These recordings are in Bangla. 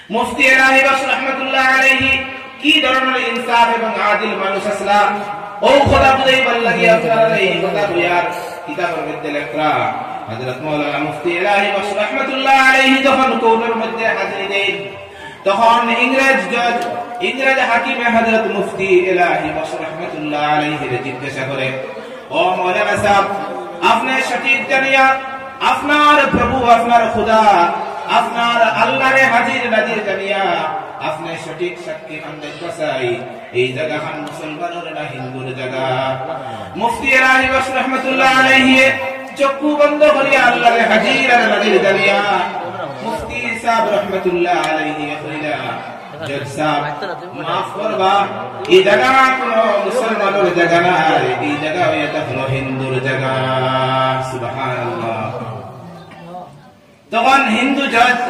মুফতি এলাহি বাস রাহমাতুল্লাহ আলাইহি কি ধরনের ইনসাফ এবং আদিল মানুষ আসলা ও খোদা বুঝাই বল লাগিয়া আপনারা এই কথা বুঝার কিতাবের মধ্যে লেখা হযরত মাওলানা মুফতি এলাহি বাস রাহমাতুল্লাহ আলাইহি যখন কোর্টের মধ্যে হাজির দেন তখন ইংরেজ হাকিমে হযরত মুফতি এলাহি বাস রাহমাতুল্লাহ আলাইহি জিজ্ঞাসা করে ও মাওলানা সাহেব আপনি সঠিক জানিয়া আপনার প্রভু আপনার খোদা আপনার আল্লাহরে হাজির নাজির জানিয়া আপনি সঠিক সাক্ষী খান্দের কাছাই এই জায়গা খান মুসলমানের না হিন্দুর জায়গা মুফতি এলাহি বাস রাহমাতুল্লাহ আলাইহি চক্ষু বন্ধ করিয়া আল্লাহরে হাজির আর নাজির জানিয়া মুফতি সাহেব রাহমাতুল্লাহ আলাইহি কইলা জজ সাহেব মাফ করবা এই জায়গা কোন মুসলমানের জায়গা না এই জায়গা এটা হলো হিন্দুর জায়গা সুবহানাল্লাহ তখন হিন্দু জজ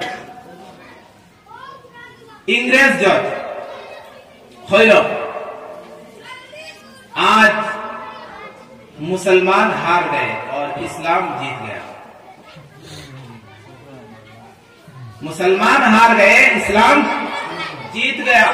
इंग्रेज जज হইল आज मुसलमान हार गए और इस्लाम जीत गया मुसलमान हार गए इस्लाम जीत गया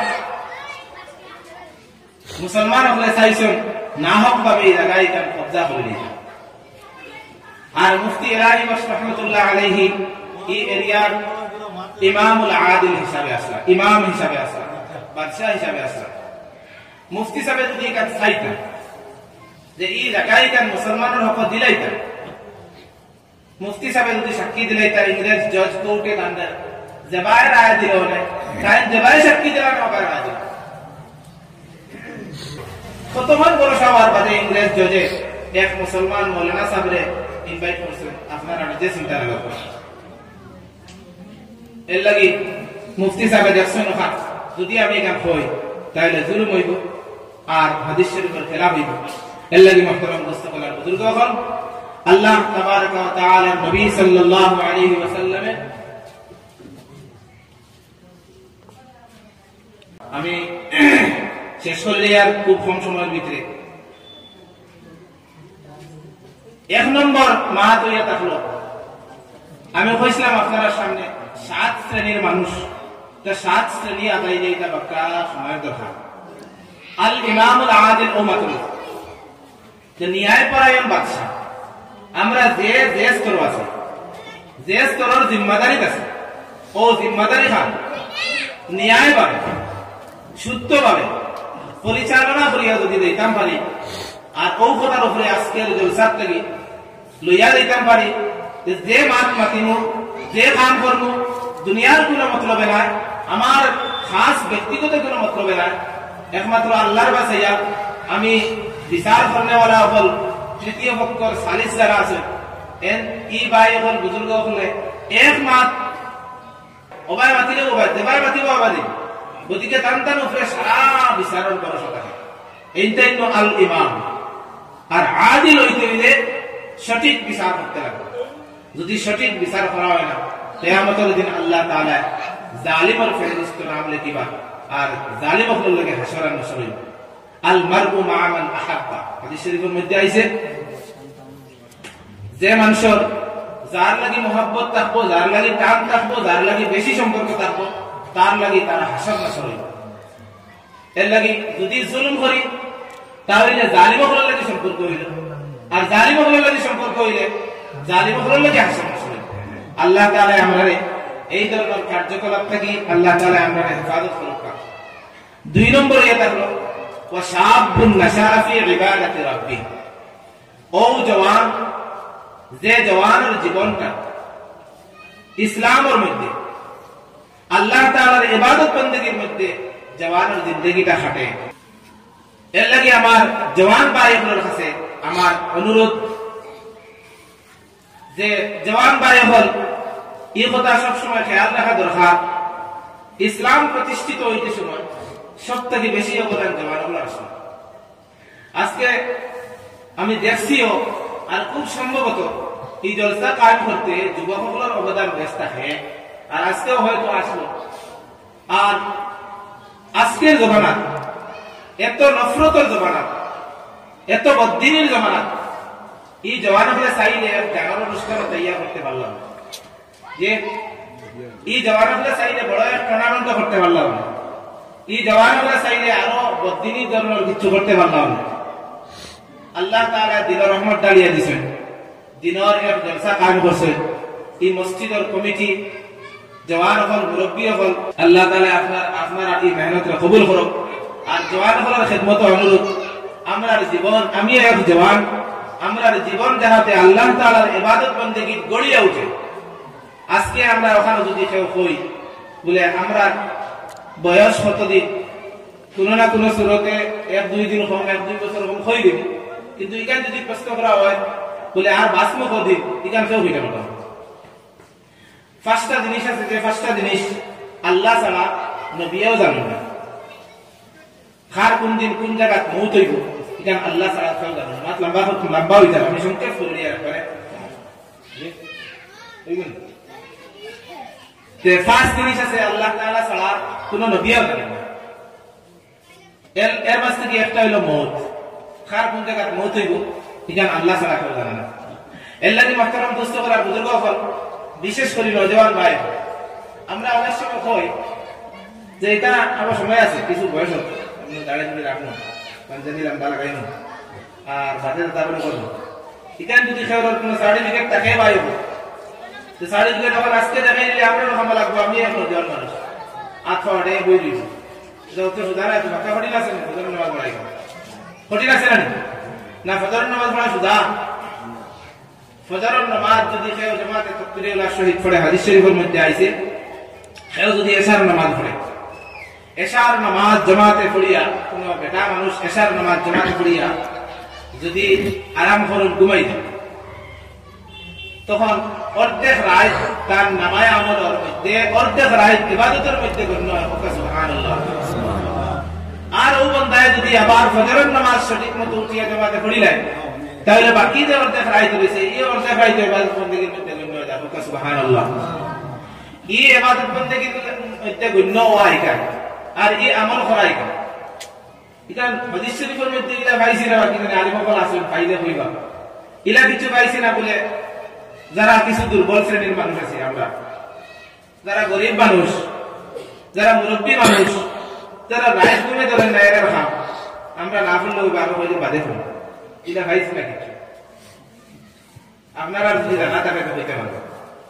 मुसलमान अपने सही सुन नाहक भावे लगाई कर कब्जा कर लिया और मुफ्ती एलाही बास रहमतुल्लाह अलैहि ई एरिया ইমামুল আদিল হিসাবে আসলা ইমাম হিসাবে আসলা বাদশা হিসাবে আসলা মুফতি সাহেব যদি কাজ চাইতা যে এই জায়গায় মুসলমানের হক দিলাইতা মুফতি সাহেব যদি সাক্ষী দিলাইতা ইংরেজ জজ কোর্টে আন্ডার জবাই রায় দিল না কারণ জবাই সাক্ষী দিলা না পারে না কতমান বড় সবার বাদে ইংরেজ জজে এক মুসলমান মৌলানা সাহেবরে ইনভাইট করছেন আপনারা যে চিন্তা লাগবে এর লাগি মুফতি সাহেব দেখছেন না যদি আমি এখান হই তাহলে জুলুম হইব আর হাদিস শরীফের খেলাফ হইব এর লাগি মুহতারাম দোস্তগণ বুজুর্গগণ আল্লাহ তাবারক ওয়া তাআলা নবী সাল্লাল্লাহু আলাইহি ওয়াসাল্লাম আমি শেষ করলে আর খুব কম সময়ের ভিতরে এক নম্বর মাহাত হইয়া থাকলো আমি কইছিলাম আপনার সামনে 7 শ্রেণীর মানুষ তা 7 শ্রেণী আদায় যাইতা বাক্কা সময়ের দরকার আল ইমামুল আদিল উম্মাতুল যে ন্যায় পরায়ণ বাদশা আমরা যে স্তর আছে যে স্তরের জিম্মাদারি আছে ও জিম্মাদারি খান ন্যায় ভাবে শুদ্ধ ভাবে পরিচালনা করিয়া যদি দিতাম পারি আর ও কথার উপরে আজকের জলসাত লাগি লইয়া দিতাম পারি যে মাত মাতিমু যে কাম করবো দুনিয়ার কোনো মতলবে নাই আমার খাস ব্যক্তিগত কোনো মতলবে নাই একমাত্র আল্লাহর বাসাইয়া আমি বিচার করনেওয়ালা হল তৃতীয় পক্ষর সালিস যারা আছে ই ভাই হল বুজুর্গ হলে এক মাত ওবাই মাতিলে ওবাই দেবাই মাতিব আবাদি গতিকে টান টান উপরে সারা বিচারের ভরসা থাকে এইটাই তো আল ইমাম আর আদিল হইতে হইলে সঠিক বিচার করতে লাগবে যদি সঠিক বিচার করা হয় না কিয়ামতের দিন আল্লাহ তাআলা জালিমের ফেরেশতা নাম লিখিবা আর জালিম হল লাগে হাসর আর নসর হইব আল মারউ মা মান আহাব্বা হাদিস শরীফের মধ্যে আইছে যে মানুষের যার লাগি mohabbat থাকবো যার লাগি টান থাকবো যার লাগি বেশি সম্পর্ক থাকবো তার লাগি তার হাসর নসর হইব এর লাগি যদি জুলুম করি তাহলে জালিম হল লাগি সম্পর্ক হইল আর জালিম হল লাগি সম্পর্ক হইলে জালিম হল লাগি হাসর নসর হইব আল্লাহ তাআলা আমারে এই ধরনের কার্যকলাপ থেকে আল্লাহ তাআলা আমারে হেফাজত করুক। 2 নম্বর এটা হলো ওয়া শাবুন নাশা ফি ইবাদাতি রাব্বি ও জওয়ান যে জওয়ানের জীবনটা ইসলামের মধ্যে আল্লাহ তাআলার ইবাদত বندگির মধ্যে জওয়ানের জিন্দেগিটা কাটে এর লাগি আমার জওয়ান ভাইদের কাছে আমার অনুরোধ যে জওয়ান ভাই হল এই কথা সব সময় খেয়াল রাখা দরকার ইসলাম প্রতিষ্ঠিত হইতে সময় সবথেকে বেশি অবদান জওয়ানগুলোর আছে আজকে আমি দেখছিও আর খুব সম্ভবত এই জলসা কায়েম করতে যুবকগুলোর অবদান বেশ থাকে আর আজকেও হয়তো আসলো আর আজকের জমানা এত নফরতের জমানা এত বদ্দিনের জমানা এই জওয়ানগুলো চাইলে গানের অনুষ্ঠান তৈরি করতে পারলাম যে এই জওয়ানগুলো চাইলে বড় এক টুর্নামেন্ট করতে পারলাম না, এই জওয়ানগুলো চাইলে আরো বদিনী ধরনের কিছু করতে পারলাম না। আল্লাহ তাআলা দিনের রহমত ডালিয়ে দিয়েছেন, দিনের এক জলসা কায়েম করছেন। এই মসজিদের কমিটি জওয়ান হল, মুরব্বী হল, আল্লাহ তাআলা আপনার এই মেহনত কবুল করুক। আর জওয়ান হলের খিদমত অনুরোধ, আমরার জীবন, আমি এক জওয়ান, আমরার জীবন যাহাতে আল্লাহ তাআলার ইবাদত বন্দেগী গড়িয়ে ওঠে। আজকে আমরা ওখানে যদি কেউ কই বলে আমরা বয়স কতদিন, কোনো না কোনো সুরতে 1-2 দিন কম, 1-2 বছর কম হয়ে দিন, কিন্তু এখানে যদি প্রশ্ন করা হয় বলে আর বাঁচবো কদিন, এখানে কেউ হইতে পারবে না। 5টা জিনিস আছে, যে 5টা জিনিস আল্লাহ ছাড়া নবীও জানেন না। কার কোন দিন কোন জায়গায় মৌত হইব এখানে আল্লাহ ছাড়া কেউ জানেন না। লম্বা হয়ে যাবে, আমি সংক্ষেপ করে একবারে। 5 জিনিস আছে আল্লাহ তাআলা ছাড়া কোন নবীও জানেন না। এর মাঝে একটা হইল মৌত। কার কোন জায়গায় মৌত হইব এখানে আল্লাহ ছাড়া কেউ জানে না। এর লাগি মুহতারাম দোস্ত করার বুজুর্গ হল, বিশেষ করে নওজোয়ান ভাই, আমরা অনেক সময় কই যে এটা আমার সময় আছে, কিছু বয়স হোক, দাঁড়িয়ে রাখুন, পাঞ্জাবি লম্বা লাগাই নো, আর বাদে তারপরে করবো। এখানে যদি কেউ কোনো সার্টিফিকেট থাকে ভাই, তো সার্টিফিকেট আবার আজকে দেখাই দিলে আমরা রকম লাগবো, আমি এক নওজোয়ান মানুষ, আটে বই দিব সুধারা বাক্কা ফটিল আছে না, ফজরের নামাজ পড়াই ফটিল আছে না, ফজরের নামাজ পড়া সুধা। ফজরের নামাজ যদি কেউ জামাতে তাকবীরুল্লাহ শহীদ পড়ে, হাদিস শরীফের মধ্যে আইছে, কেউ যদি এশার নামাজ পড়ে, এশার নামাজ জামাতে পড়িয়া, কোন বেটা মানুষ এশার নামাজ জামাতে পড়িয়া যদি আরাম করে ঘুমাই যায়, তখন অর্ধেক রাত তার নামায় আমলের মধ্যে, অর্ধেক রাত ইবাদতের মধ্যে গণ্য হয়। সুবহানাল্লাহ। আর ও বান্দায় যদি আবার ফজরের নামাজ সঠিক মতো উঠিয়া জামাতে পড়িলেন, তাহলে বাকি যে অর্ধেক রাত রয়েছে, এই অর্ধেক রাত ইবাদত বন্দেগীর মধ্যে গণ্য হয়ে যাবে। সুবহানাল্লাহ। এই ইবাদত বন্দেগীর মধ্যে গণ্য হওয়া এখানে, আর এই আমল করা এখানে, এখানে হাদিস শরীফের মধ্যে ইলা পাইছি না, বাকি আলিমকল আসেন পাইলে হইবা, ইলা কিছু পাইছি না বলে যারা কিছু দুর্বল শ্রেণীর মানুষ আছে, আমরা যারা গরিব মানুষ, যারা মুরব্বী মানুষ, যারা রাইস গুনে ধরেন না, এরা খাম আমরা না ফুললেও 12 বছর বাদে ফুল, এটা খাইছি না কিছু। আপনারা যদি জানা থাকে তো হইতে পারবেন।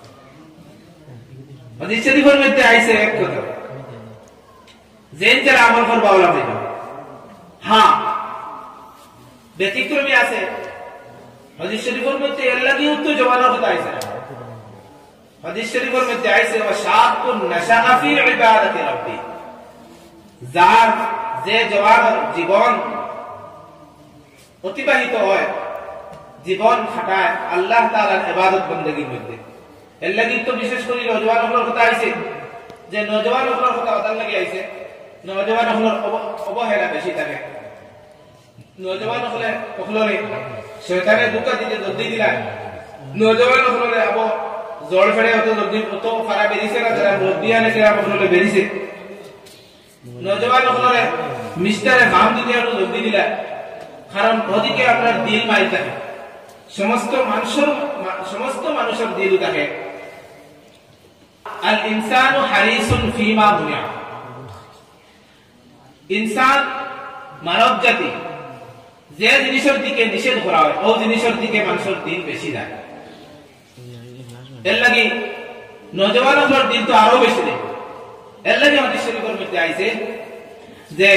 হাদিস শরীফের মধ্যে আইছে এক কথা, যে যারা আমল করবা ওলা হইবে। হ্যাঁ, ব্যতিক্রমী আছে। হাদিস শরীফের মধ্যে এর লাগি উত্তর জওয়ানের কথা আইছে। হাদিস শরীফের মধ্যে আইছে, ওয়া শাআতুন নাশাআ ফি ইবাদাতি রাব্বি, যার যে জওয়ানের জীবন অতিবাহিত হয়, জীবন খাটায় আল্লাহ তাআলার ইবাদত বন্দেগীর মধ্যে। এর লাগি তো বিশেষ করে নওজোয়ানগুলোর কথা আইছে, যে নওজোয়ানগুলোর কথা ওটার লাগি আইছে, নওজোয়ানগুলোর অবহেলা বেশি থাকে। নওজোয়ান হলে কখনোরে শয়তানে ধোঁকা দিতে জলদি দিলা, নওজোয়ান হলে আবো জল ফেড়ে অত জলদি অত ফারা বেরিয়েছে না, যারা মুরব্বিয়ানে যারা কখনোরে বেরিয়েছে, নওজোয়ান হলে মিস্টারে কাম দিতে অত জলদি দিলা, কারণ ওদিকে আপনার দিল মাইল থাকে, সমস্ত মানুষের দিল থাকে। আল ইনসানু হারিসুন ফিমা মুনিয়া, ইনসান মানব জাতি যে জিনিসের দিকে নিষেধ করা হয়, ও জিনিসের দিকে মানুষের দিল বেশি যায়। এর লাগি নওজোয়ানের দিল তো আরো বেশি দেয়। এর লাগি হাদিস শরীফের মধ্যে আইছে যে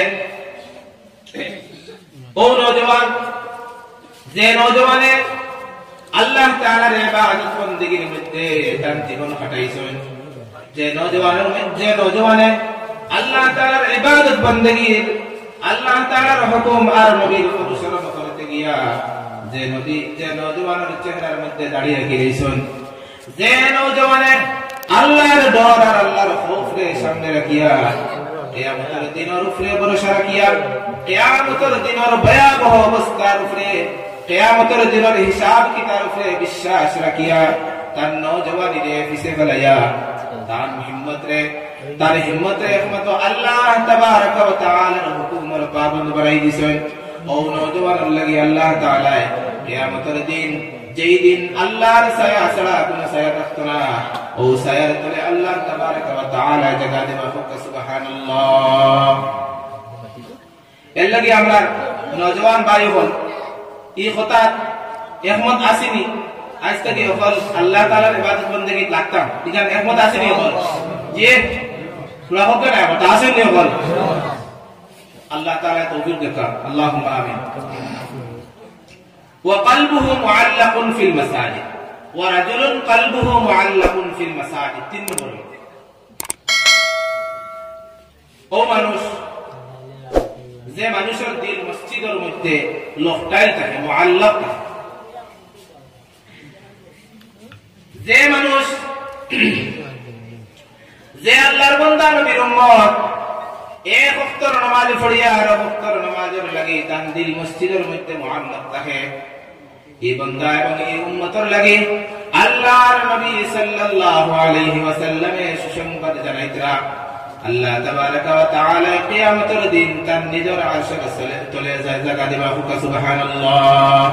ও নওজোয়ান, যে নওজোয়ানে আল্লাহ তাআলার ইবাদত বন্দেগীর মধ্যে তার জীবন কাটাইছেন, যে নওজোয়ানে আল্লাহ তাআলার ইবাদত বন্দেগীর, আল্লাহ তাআলার হুকুম আর নবীর অনুসরণ করতে গিয়া যে নওজোয়ানের চেহারার মধ্যে দাঁড়িয়ে গিয়েছেন, যে নওজোয়ানে আল্লাহর ডর আর আল্লাহর খৌফকে সামনে রাখিয়া কিয়ামতের দিনের উপরে ভরসা রাখিয়া, কিয়ামতের দিনের ভয়াবহ অবস্থার উপরে, কিয়ামতের দিনের হিসাব কিতাবের উপরে বিশ্বাস রাখিয়া তার নওজোয়ানিরে পিছে ফেলাইয়া তার হিম্মতে একমাত্র আল্লাহ তাবারক ওয়া তাআলার হুকুমের পাবন্দ বানাই দিয়েছেন। ও নওজোয়ানের লাগি আল্লাহ তাআলা কিয়ামতের দিন, যেই দিন আল্লাহর ছায়া ছাড়া কোনো ছায়া থাকতো না, ও সায়ার তলে আল্লাহ তাবারক ওয়া তাআলা জায়গা দেবা ফুকা সুবহানাল্লাহ। এর লাগি আমরা নওজওয়ান ভাই হল এই কথা একমত আসেনি আজ থেকে হল আল্লাহ তাআলার ইবাদত বندگی লাগতাম এখানে একমত আসেনি হল যে সুরা হোক না কথা আসেনি হল আল্লাহ তাআলা তৌফিক দেতা আল্লাহুম্মা আমিন। ওয়া কলবুহু মুআল্লাকুন ফিল মাসাজিদ ওয়া রাজুলুন কলবুহু মুআল্লাকুন ফিল মাসাজিদ। তিন নম্বর ও মানুষ যে মানুষের দিল মসজিদের মধ্যে লকটাই থাকে মুআল্লাক থাকে, যে মানুষ যে আল্লাহর বান্দা নবীর উম্মত এক ওয়াক্তের নামাজ পড়িয়া আর ওয়াক্তের নামাজের লাগি তার দিল মসজিদের মধ্যে মুআল্লাক থাকে, এই বান্দা এবং এই উম্মতের লাগি আল্লাহর নবী সাল্লাল্লাহু আলাইহি ওয়াসাল্লামের সুসংবাদ জানাইতরা আল্লাহ তাবারক ওয়া তাআলা কিয়ামতের দিন তার নিজের আরশের তলে জায়গা দিবা ফুকা সুবহানাল্লাহ।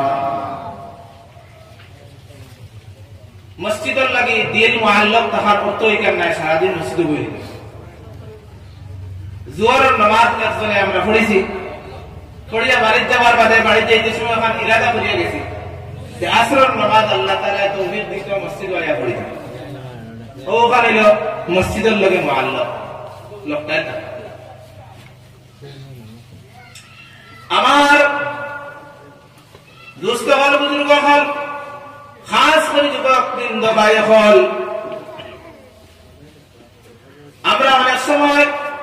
মসজিদের লাগি দিল মুআল্লাক তাহার অর্থ এখানে নাই সারা দিন মসজিদে বই জোহরের নামাজ একজনে আমরা পড়েছি পড়িয়া বাড়িতে যাওয়ার বাদে বাড়িতে যেতে সময় এখন ইরাদা করিয়া গেছি যে আসরের নামাজ আল্লাহ তাআলা তৌফিক দিতে মসজিদে আয়া পড়ি ও ওখানে মসজিদের লগে মুআল্লাক লোকটাই না। আমার দোস্ত হল বুজুর্গ হল খাস করে যুবক বৃন্দ ভাই হল আমরা অনেক সময়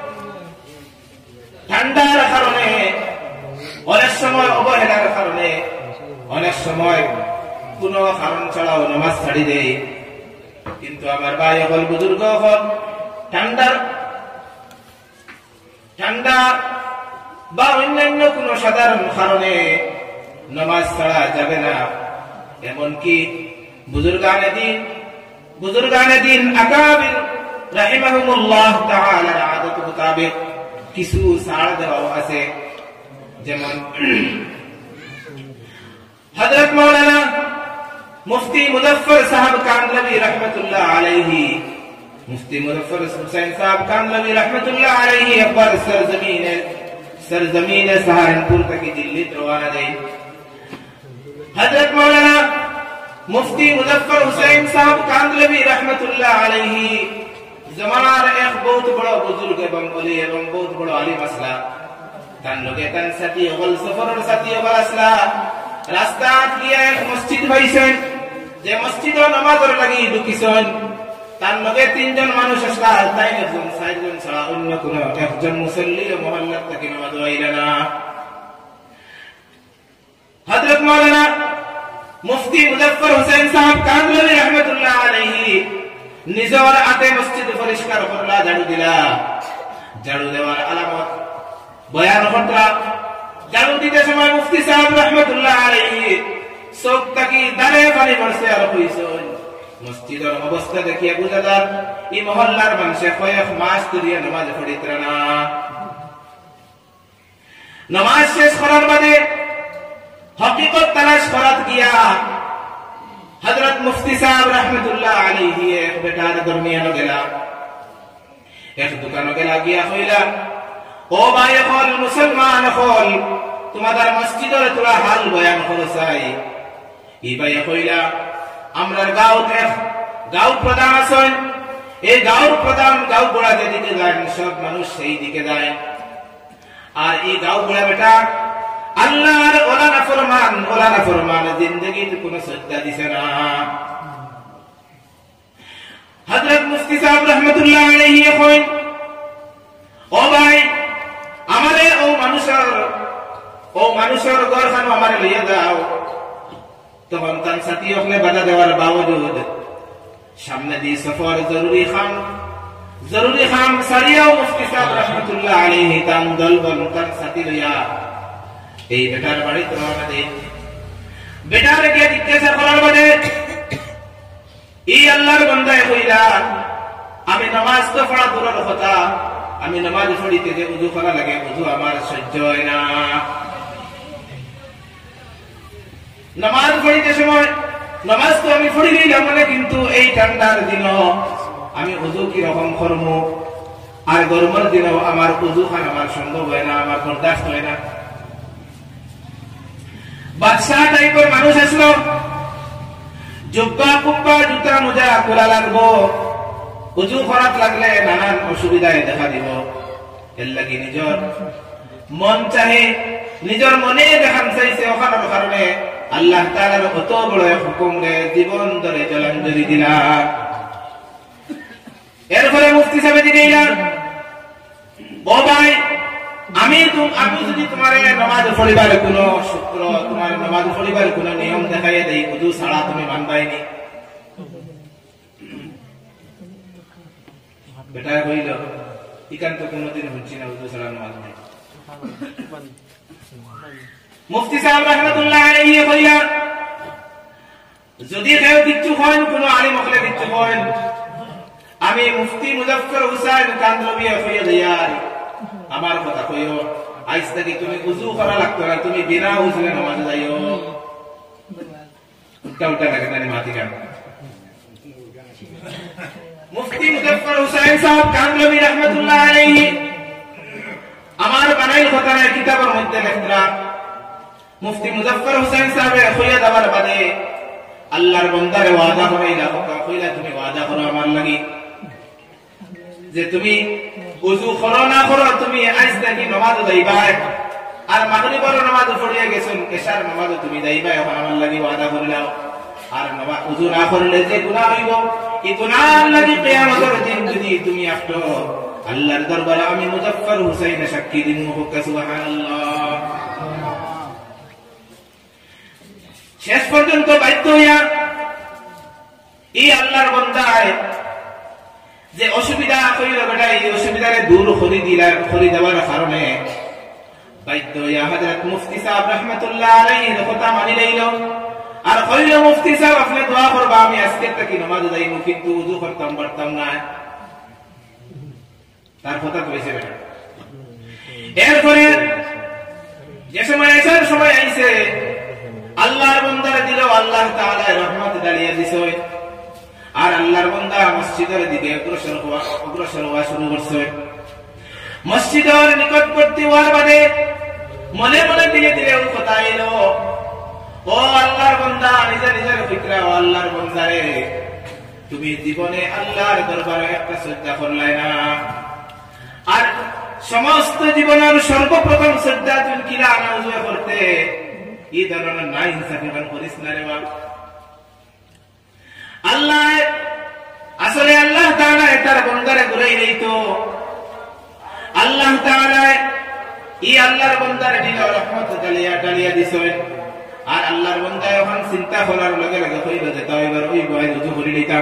ঠান্ডার কারণে অনেক সময় অবহেলার কারণে অনেক সময় কোন কারণ ছাড়াও নামাজ ছাড়ি দেই, কিন্তু আমার ভাই হল বুজুর্গ হল ঠান্ডা বা অন্যান্য কোন সাধারণ কারণে নামাজ ছাড়া যাবে না। এমনকি বুজুর্গানে দিন আকাবির রাহিমাহুমুল্লাহ তাআলার আদত মোতাবেক কিছু ছাড় দেওয়া আছে, যেমন হযরত মাওলানা মুফতি মুজফফর সাহেব কান্দলভি রহমাতুল্লাহ আলাইহি মুফতি মুজফফর হুসাইন সাহেব কান্দলভি রহমাতুল্লাহ আলাইহি একবার सरजमीन सहारनपुर तक दिल्ली रवाना दें। हजरत मौलाना मुफ्ती मुजफ्फर हुसैन साहब कांदलवी रहमतुल्लाह अलैहि जमानार एक बहुत बड़ा बुजुर्ग एवं ओली एवं बहुत बड़ा आलिम असला तान लोगे तान साथी अवल सफर और साथी अवल असला रास्ता किया एक मस्जिद भाईसेन जे मस्जिद नामाजर लगी दुकिसन তার লগে তিনজন মানুষ আসলা তাই একজন চারজন ছাড়া অন্য কোন একজন মুসল্লি মহল্লার থেকে নামাজ আইলা না। হযরত মাওলানা মুফতি মুজফফর হোসেন সাহেব কান্দলভি রহমাতুল্লাহ আলাইহি নিজের হাতে মসজিদ পরিষ্কার করলা, ঝাড়ু দিলা, ঝাড়ু দেওয়ার আলামত বয়ান করলা। ঝাড়ু দিতে সময় মুফতি সাহেব রহমাতুল্লাহ আলাইহি চোখ তাকি দাঁড়ে পানি পড়ছে আর কইছেন মসজিদের অবস্থা দেখিয়া বুঝা যার এই মহল্লার মানুষে কয়েক মাস ধরিয়া নামাজ পড়িতে না। নামাজ শেষ করার বাদে হকিকত তালাশ করাত গিয়া হযরত মুফতি সাহেব রহমাতুল্লাহ আলাইহি এক বেটার দরমিয়ানো গেলা, এক দোকানে গেলা গিয়া কইলা ও ভাই হল মুসলমান হল তোমাদের মসজিদের তোরা হাল বয়ান করো চাই। এই ভাই কইলা আমরা গাঁও প্রধান আছেন, এই গাঁওর প্রধান গাঁও গোড়া যেদিকে যায় সব মানুষ সেই দিকে যায়, আর এই গাঁও গোড়া বেটা আল্লাহর ওলা নাফরমান জিন্দেগিতে কোনো শ্রদ্ধা দিছে না। হযরত মুফতি সাহেব রহমাতুল্লাহ আলাইহি কইন ও ভাই আমারে ও মানুষের ঘরখানো আমারে লইয়া দাও। তখন তার সাথী ওখানে বাধা দেওয়ার বাবজুদ সামনে দিয়ে সফর জরুরি খাম সারিয়াও মুফতি সাহেব রহমাতুল্লাহ আলাইহি তান দলবল তার সাথী লইয়া এই বেটার বাড়িতে রওনা দেন। বেটার গিয়ে জিজ্ঞাসা করার বাদে এই আল্লাহর বান্দায় কইলা আমি নামাজ তো পড়া দূরের কথা, আমি নামাজ পড়িতে যে উযু করা লাগে উযু আমার সহ্য হয় না। নামাজ পড়িতে সময় নামাজ তো আমি পড়ি নিলাম মানে, কিন্তু এই ঠান্ডার দিন আমি উযু কি রকম করব, আর গরমের দিনেও আমার উযু খান আমার সম্ভব হয় না, আমার বরদাস্ত হয় না। বাদশাহ টাইপের মানুষ আসলো, জুব্বা কুব্বা জুতা মোজা খোলা লাগবো, উযু খারাপ লাগলে নানান অসুবিধায় দেখা দিব। এর লাগি নিজের মন চাহে, নিজের মনে দেখান চাইছে, ওখানোর কারণে আল্লাহ তাআলার কত বড় হুকুম রে জীবন ধরে জলাঞ্জলি দিলা। এর ফলে মুফতি সাহেব দিলেন, ও ভাই, আমি যদি তোমার নামাজ পড়িবার কোন সূত্র, তোমার নামাজ পড়িবার কোন নিয়ম দেখাইয়া দেই, উযু ছাড়া তুমি মানবাইনি। বেটা কইল, ইকান তো কোনদিন হচ্ছি না, উযু ছাড়া নামাজ নাই। মুফতি সাহেব রাহমাতুল্লাহ আলাইহি কইলেন, যদি কেউ কিচ্ছু হয়, কোন আলিম হলে কিচ্ছু হয়, আমি মুফতি মুজাফফর হুসাইন কান্দ্রবী হইয়া দিয়ার আমার কথা কইও, আজ থেকে তুমি উযু করা লাগতো না, তুমি বিনা উযুরে নামাজে যাইও। উল্টা উল্টা লাগে না মাটি গান। মুফতি মুজাফফর হুসাইন সাহেব কান্দ্রবী রাহমাতুল্লাহ আলাইহি আমার বানাইল কথা কিতাবের মধ্যে লেখরা, মুফতি মুজাফফর হুসাইন সাহেব কইয়া দেওয়ার বাদে আল্লাহর বান্দারে ওয়াদা করাইলা, কইলা তুমি ওয়াদা করো আমার লাগি যে তুমি উযু করো না করো, তুমি আজ থেকে নামাজ যাইবা, আর মাগরিবের নামাজ পড়িয়া গেছেন, এশার নামাজ তুমি যাইবা, এখন আমার লাগি ওয়াদা করিলাও। আর উযু না করলে যে গুনাহ হইব, এই গুনাহর লাগি কিয়ামতের দিন যদি তুমি আসো আল্লাহর দরবারে, আমি মুজাফফর হুসাইন সাক্ষী দিমু। সুবহানাল্লাহ। শেষ পর্যন্ত বাধ্য হইয়া এই আল্লাহর বান্দায় যে অসুবিধা কইল, বেটা এই অসুবিধারে দূর করে দেওয়ার কারণে বাধ্য হইয়া হযরত মুফতি সাহেব রাহমাতুল্লাহ আলাইহির কথা মানি লইল। আর কইল, মুফতি সাহেব আপনি দোয়া করবা, আমি আজকে থেকে নামাজ যাইমু, কিন্তু উযু করতাম পারতাম না। তার কথা কইছে বেটা। এরপরে যে সময় এসার সময় আইছে, আল্লাহর বান্দার দিল আল্লাহ তাআলা রহমত দাঁড়িয়ে দিছে, আর আল্লাহর বান্দা মসজিদের দিকে অগ্রসর হওয়া শুরু করছে। মসজিদের নিকটবর্তী হওয়ার বাদে মনে মনে ধীরে ধীরে কথা এলো, ও আল্লাহর বান্দা, নিজের নিজের ফিকরা, ও আল্লাহর বান্দারে, তুমি জীবনে আল্লাহর দরবারে একটা শ্রদ্ধা করলাই না, আর সমস্ত জীবনের সর্বপ্রথম শ্রদ্ধা তুমি কিলা নাউজু করতে, এই ধরনের না ইনসাফি করিস না রে বাবা। আল্লাহ আসলে আল্লাহ তাআলা তার বান্দারে ঘুরাই দিত, আল্লাহ তাআলা এই আল্লাহর বান্দারে দিল রহমত ডালিয়া দিছেন। আর আল্লাহর বান্দা এখন চিন্তা করার লগে লগে কইল যে তাও এবার ওই বয় উযু করে নিতাম।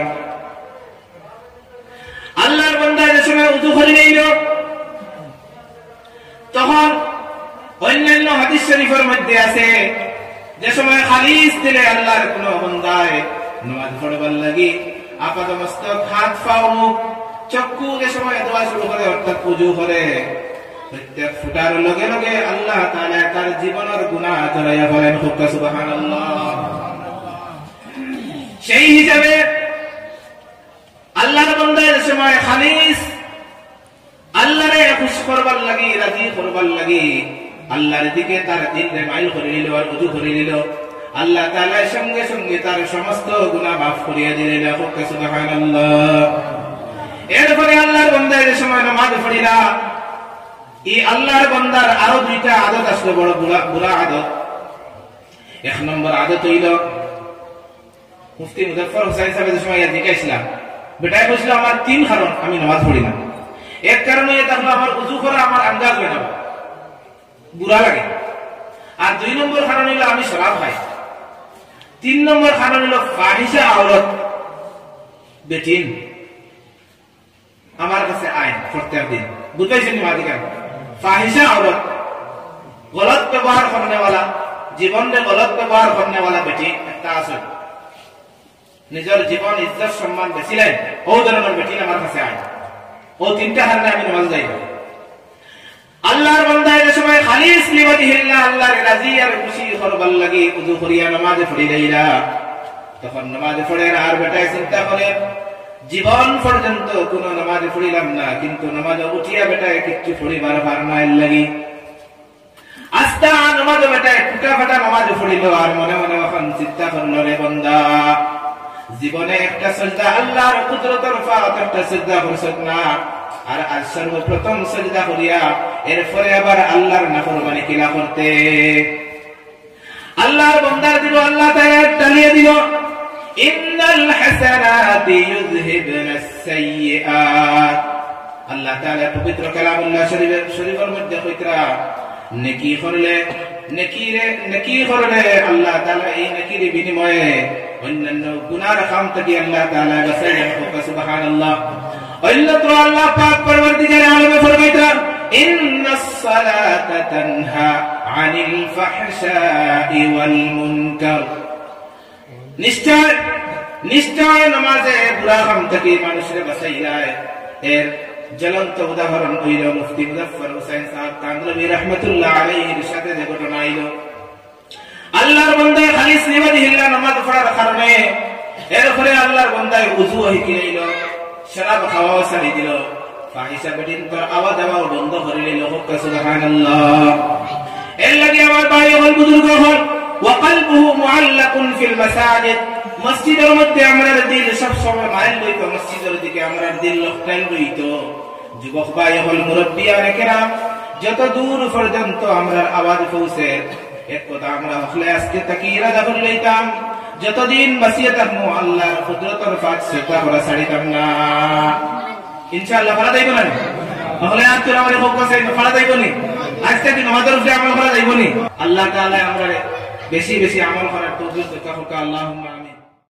আল্লাহর বান্দা যে সময় উযু করে নিল, তখন অন্যান্য হাদিস শরীফের মধ্যে আছে, যে সময় খালিস দিলে আল্লাহর কোন বান্দায় নামাজ পড়বার লাগি আপাত মস্তক, হাত পা, মুখ, চক্ষু যে সময় দোয়া শুরু করে, অর্থাৎ উযু করে, প্রত্যেক ফুটার লগে লগে আল্লাহ তাআলা তার জীবনের গুনাহ ধরাইয়া বলেন। সুবহানাল্লাহ। সেই হিসাবে আল্লাহর বান্দার সময় খালিস আল্লাহরে খুশি করবার লাগি, রাজি করবার লাগি আল্লাহর দিকে তার দিলরে মাইল করে নিল, আর উযু করে নিল, আল্লাহ তাআলা সঙ্গে সঙ্গে তার সমস্ত গুনাহ মাফ করিয়া দিলেন। সুবহানাল্লাহ। এরপরে আল্লাহর বান্দা যে সময় নামাজ পড়িলা, এই আল্লাহর বান্দার আরো দুইটা আদত আসলো, বড় বুড়া আদত। এক নম্বর আদত হইল, মুফতি মুজাফফর হুসাইন সাহেবের সময় জিজ্ঞাসলাম, বেটায় বলছিল আমার 3 কারণ আমি নামাজ পড়ি না। এক কারণে এটা হলো আমার উযু করা আমার আন্দাজ হয় না, বুড়া লাগে। আর 2 নম্বর কারণ হইল আমি শরাব খাই। 3 নম্বর কারণ হইল ফাহিশা আওরত বেটিন আমার কাছে আইন প্রত্যেক দিন। বুঝাইছেন মাদিকা? ফাহিশা আওরত, গলত ব্যবহার করনে वाला, জীবনে গলত ব্যবহার করনে वाला বেটি একটা আছে, নিজের জীবন ইজ্জত সম্মান বেচিলেন, ও ধরনের বেটি আমার কাছে আইন। ও 3টা কারণে আমি নামাজ যাই না। আল্লাহর বান্দা এর সময় খালিস লিওয়াজহিল্লাহ, আল্লাহর রাজি আর খুশি করবার লাগি উযু করিয়া নামাজ পড়ি দেইরা, তখন নামাজ পড়ে আর বেটায় চিন্তা করে জীবন পর্যন্ত কোন নামাজ পড়িলাম না, কিন্তু নামাজ উঠিয়া বেটায় কিচ্ছু পড়িবার ভার নাই লাগি। আস্তা নামাজ বেটায় টুটা ফাটা নামাজ পড়িল আর মনে মনে এখন চিন্তা করলো, রে বান্দা জীবনে একটা সিজদা আল্লাহর কুদরতের ফাত একটা সিজদা করছত না, আর আজ সর্বপ্রথম সিজদা করিয়া এরপরে আবার আল্লাহর নাফরমানি কিলা করতে। আল্লাহর বান্দা দিল, আল্লাহ তাআলা টালিয়ে দিল, ইন্নাল হাসানাতি ইউযহিবনাস সাইয়্যাত। আল্লাহ তাআলা পবিত্র কালামুল্লাহ শরীফের মধ্যে কইতরা নেকি করলে আল্লাহ তাআলা এই নেকির বিনিময়ে অন্যান্য গুনার খাম থেকে আল্লাহ তাআলা বাঁচাই দেন। সুবহানাল্লাহ। অন্যত্র আল্লাহ পাক পরবর্তীকালে আলমে ফরমাইতা, ইন্নাস সালাতা তানহা আনিল ফাহশাই ওয়াল মুনকার। নিশ্চয় নামাজে বুরা কাম থেকে মানুষের বাঁচাই যায়। এর জ্বলন্ত উদাহরণ হইল মুফতি মুজাফফর হোসেন সাহেব কান্দ্রবী রাহমাতুল্লাহ আলাইহির সাথে যে ঘটনা আইল। আল্লাহর বান্দা খালিস লিওয়াজিহিল্লাহ নামাজ পড়ার কারণে এরপরে আল্লাহর বান্দায় ওযু হইতে নিল, শরাব খাওয়া ছাড়ি দিল, ফাহিশা বেদিন তোর আওয়াজ আওয়াজ বন্ধ করে নিল। সুবহানাল্লাহ। এর লাগি আমার ভাই হল বুজুর্গ হল ওয়া কলবুহু মুআল্লাকুন ফিল মাসাজিদ। মসজিদের মধ্যে আমরার দিল সব সময় মাইল লইত, মসজিদের দিকে আমরার দিল লক্ষ্য লইত। যুবক ভাই হল মুরব্বিয়ানে কেরাম, যত দূর পর্যন্ত আমরার আওয়াজ পৌঁছে এক কথা আমরা হলে আজকে তাকি ইরাদা করে লইতাম, যতদিন বাঁচিয়ে থাকবো আল্লাহর কুদরতের ফাত সেটা করা ছাড়িতাম না। ইনশাআল্লাহ ফলা যাইব না, হলে আর তোর আমাদের হোক আছে ফলা যাইব নি, আজ থেকে নামাজের উপরে আমল করা যাইব নি। আল্লাহ তাআলা আমরা বেশি বেশি আমল করার তৌফিক দান করুক। আল্লাহুম্মা আমিন।